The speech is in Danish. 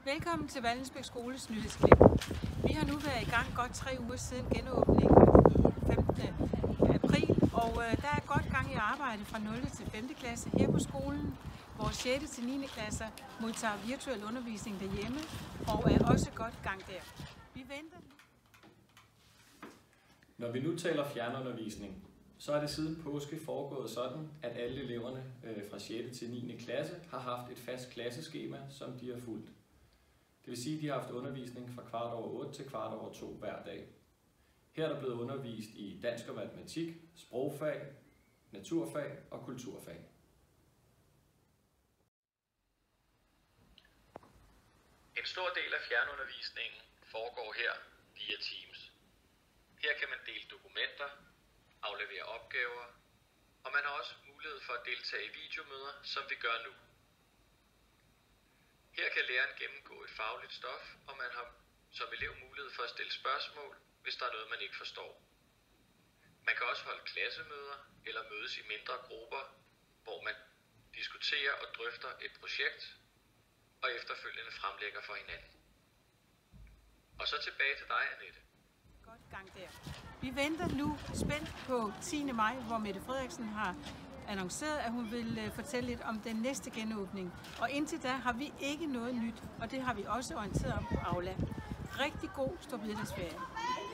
Velkommen til Vallensbæk Skoles nyhedsklip. Vi har nu været i gang godt 3 uger siden genåbningen i 15. april, og der er godt gang i arbejde fra 0. til 5. klasse her på skolen. Vores 6. til 9. klasser modtager virtuel undervisning derhjemme og er også godt gang der. Vi venter. Når vi nu taler fjernundervisning, så er det siden påske foregået sådan, at alle eleverne fra 6. til 9. klasse har haft et fast klasseskema, som de har fulgt. Det vil sige, at de har haft undervisning fra 7:15 til 7:15 hver dag. Her er der blevet undervist i dansk og matematik, sprogfag, naturfag og kulturfag. En stor del af fjernundervisningen foregår her via Teams. Her kan man dele dokumenter, aflevere opgaver, og man har også mulighed for at deltage i videomøder, som vi gør nu. Her kan læreren gennemgå et fagligt stof, og man har som elev mulighed for at stille spørgsmål, hvis der er noget, man ikke forstår. Man kan også holde klassemøder eller mødes i mindre grupper, hvor man diskuterer og drøfter et projekt og efterfølgende fremlægger for hinanden. Og så tilbage til dig, Annette. Godt gang der. Vi venter nu spændt på 10. maj, hvor Mette Frederiksen har annonceret, at hun vil fortælle lidt om den næste genåbning. Og indtil da har vi ikke noget nyt, og det har vi også orienteret om på Aula. Rigtig god storbededagsferie.